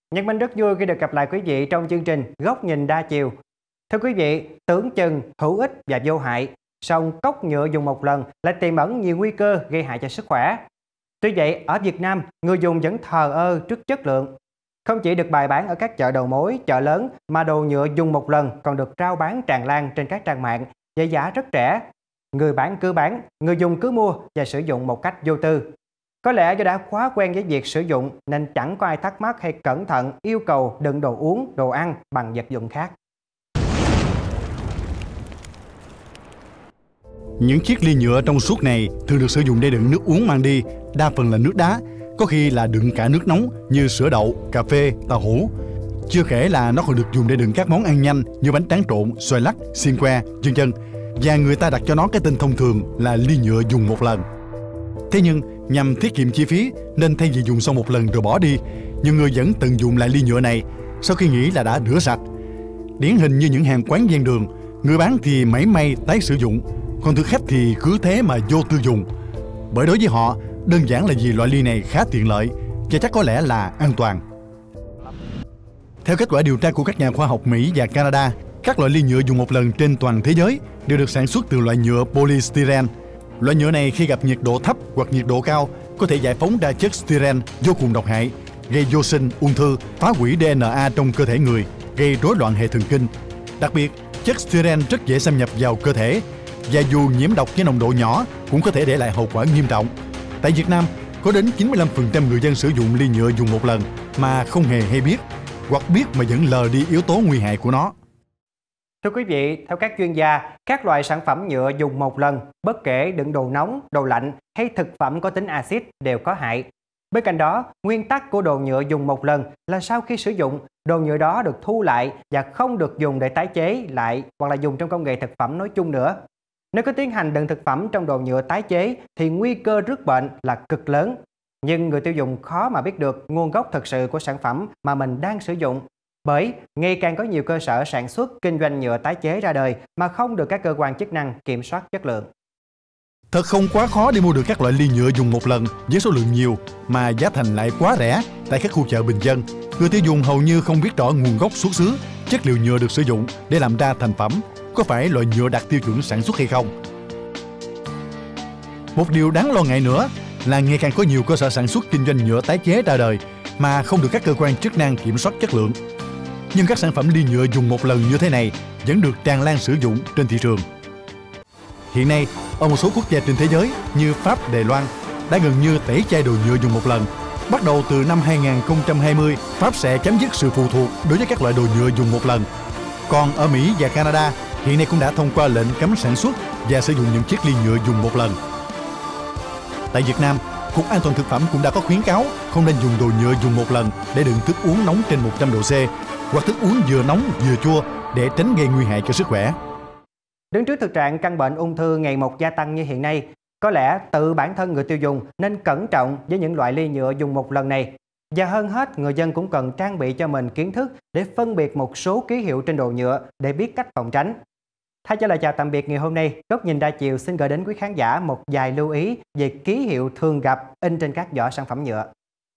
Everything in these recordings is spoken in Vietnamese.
Nhật Minh rất vui khi được gặp lại quý vị trong chương trình Góc nhìn đa chiều. Thưa quý vị, tưởng chừng hữu ích và vô hại, song cốc nhựa dùng một lần lại tiềm ẩn nhiều nguy cơ gây hại cho sức khỏe. Tuy vậy, ở Việt Nam, người dùng vẫn thờ ơ trước chất lượng. Không chỉ được bày bán ở các chợ đầu mối, chợ lớn, mà đồ nhựa dùng một lần còn được rao bán tràn lan trên các trang mạng với giá rất rẻ. Người bán cứ bán, người dùng cứ mua và sử dụng một cách vô tư. Có lẽ do đã quá quen với việc sử dụng nên chẳng có ai thắc mắc hay cẩn thận yêu cầu đựng đồ uống, đồ ăn bằng vật dụng khác. Những chiếc ly nhựa trong suốt này thường được sử dụng để đựng nước uống mang đi, đa phần là nước đá, có khi là đựng cả nước nóng như sữa đậu, cà phê, tàu hũ. Chưa kể là nó còn được dùng để đựng các món ăn nhanh như bánh tráng trộn, xoài lắc, xiên que, vân vân. Và người ta đặt cho nó cái tên thông thường là ly nhựa dùng một lần. Thế nhưng nhằm tiết kiệm chi phí nên thay vì dùng xong một lần rồi bỏ đi, nhiều người vẫn tận dụng lại ly nhựa này sau khi nghĩ là đã rửa sạch. Điển hình như những hàng quán ven đường, người bán thì mảy may tái sử dụng, còn thực khách thì cứ thế mà vô tư dùng. Bởi đối với họ, đơn giản là vì loại ly này khá tiện lợi và chắc có lẽ là an toàn. Theo kết quả điều tra của các nhà khoa học Mỹ và Canada, các loại ly nhựa dùng một lần trên toàn thế giới đều được sản xuất từ loại nhựa polystyrene. Loại nhựa này khi gặp nhiệt độ thấp hoặc nhiệt độ cao có thể giải phóng ra chất styrene vô cùng độc hại, gây vô sinh, ung thư, phá hủy DNA trong cơ thể người, gây rối loạn hệ thần kinh. Đặc biệt, chất styrene rất dễ xâm nhập vào cơ thể và dù nhiễm độc với nồng độ nhỏ cũng có thể để lại hậu quả nghiêm trọng. Tại Việt Nam, có đến 95% người dân sử dụng ly nhựa dùng một lần mà không hề hay biết, hoặc biết mà vẫn lờ đi yếu tố nguy hại của nó. Thưa quý vị, theo các chuyên gia, các loại sản phẩm nhựa dùng một lần, bất kể đựng đồ nóng, đồ lạnh hay thực phẩm có tính axit đều có hại. Bên cạnh đó, nguyên tắc của đồ nhựa dùng một lần là sau khi sử dụng, đồ nhựa đó được thu lại và không được dùng để tái chế lại hoặc là dùng trong công nghệ thực phẩm nói chung nữa. Nếu có tiến hành đựng thực phẩm trong đồ nhựa tái chế thì nguy cơ rước bệnh là cực lớn. Nhưng người tiêu dùng khó mà biết được nguồn gốc thực sự của sản phẩm mà mình đang sử dụng. Bởi ngày càng có nhiều cơ sở sản xuất, kinh doanh nhựa tái chế ra đời mà không được các cơ quan chức năng kiểm soát chất lượng. Thật không quá khó để mua được các loại ly nhựa dùng một lần với số lượng nhiều mà giá thành lại quá rẻ tại các khu chợ bình dân. Người tiêu dùng hầu như không biết rõ nguồn gốc xuất xứ, chất liệu nhựa được sử dụng để làm ra thành phẩm, có phải loại nhựa đạt tiêu chuẩn sản xuất hay không. Một điều đáng lo ngại nữa là ngày càng có nhiều cơ sở sản xuất kinh doanh nhựa tái chế ra đời mà không được các cơ quan chức năng kiểm soát chất lượng. Nhưng các sản phẩm ly nhựa dùng một lần như thế này vẫn được tràn lan sử dụng trên thị trường. Hiện nay, ở một số quốc gia trên thế giới như Pháp, Đài Loan đã gần như tẩy chay đồ nhựa dùng một lần. Bắt đầu từ năm 2020, Pháp sẽ chấm dứt sự phụ thuộc đối với các loại đồ nhựa dùng một lần. Còn ở Mỹ và Canada, hiện nay cũng đã thông qua lệnh cấm sản xuất và sử dụng những chiếc ly nhựa dùng một lần. Tại Việt Nam, Cục An toàn Thực phẩm cũng đã có khuyến cáo không nên dùng đồ nhựa dùng một lần để đựng thức uống nóng trên 100 độ C hoặc thức uống vừa nóng vừa chua để tránh gây nguy hại cho sức khỏe. Đứng trước thực trạng căn bệnh ung thư ngày một gia tăng như hiện nay, có lẽ tự bản thân người tiêu dùng nên cẩn trọng với những loại ly nhựa dùng một lần này. Và hơn hết, người dân cũng cần trang bị cho mình kiến thức để phân biệt một số ký hiệu trên đồ nhựa để biết cách phòng tránh. Thay cho lời chào tạm biệt ngày hôm nay, Góc nhìn đa chiều xin gửi đến quý khán giả một vài lưu ý về ký hiệu thường gặp in trên các vỏ sản phẩm nhựa.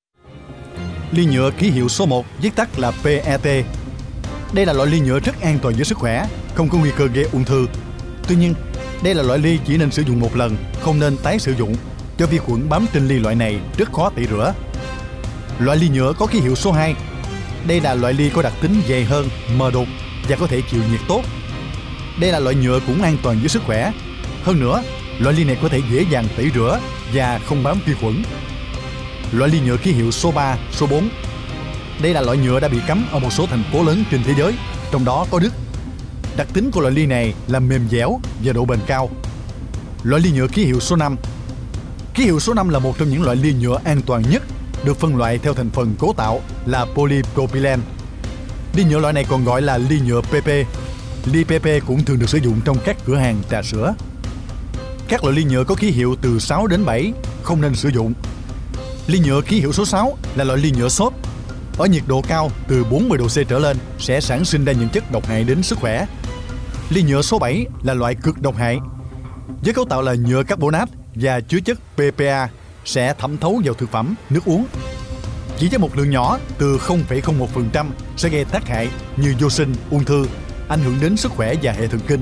Ly nhựa ký hiệu số 1 viết tắt là PET. Đây là loại ly nhựa rất an toàn với sức khỏe, không có nguy cơ gây ung thư. Tuy nhiên, đây là loại ly chỉ nên sử dụng một lần, không nên tái sử dụng, do vi khuẩn bám trên ly loại này rất khó tẩy rửa. Loại ly nhựa có ký hiệu số 2. Đây là loại ly có đặc tính dày hơn, mờ đục và có thể chịu nhiệt tốt. Đây là loại nhựa cũng an toàn với sức khỏe. Hơn nữa, loại ly này có thể dễ dàng tẩy rửa và không bám vi khuẩn. Loại ly nhựa ký hiệu số 3, số 4. Đây là loại nhựa đã bị cấm ở một số thành phố lớn trên thế giới, trong đó có Đức. Đặc tính của loại ly này là mềm dẻo và độ bền cao. Loại ly nhựa ký hiệu số 5. Ký hiệu số 5 là một trong những loại ly nhựa an toàn nhất, được phân loại theo thành phần cấu tạo là polypropylene. Ly nhựa loại này còn gọi là ly nhựa PP. Ly PP cũng thường được sử dụng trong các cửa hàng trà sữa. Các loại ly nhựa có ký hiệu từ 6 đến 7 không nên sử dụng. Ly nhựa ký hiệu số 6 là loại ly nhựa xốp. Ở nhiệt độ cao từ 40 độ C trở lên sẽ sản sinh ra những chất độc hại đến sức khỏe. Ly nhựa số 7 là loại cực độc hại. Với cấu tạo là nhựa carbonat và chứa chất PPA sẽ thẩm thấu vào thực phẩm, nước uống. chỉ với một lượng nhỏ từ 0,01% sẽ gây tác hại như vô sinh, ung thư, ảnh hưởng đến sức khỏe và hệ thần kinh.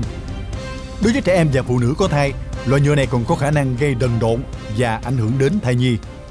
Đối với trẻ em và phụ nữ có thai, loại nhựa này còn có khả năng gây đần độn và ảnh hưởng đến thai nhi.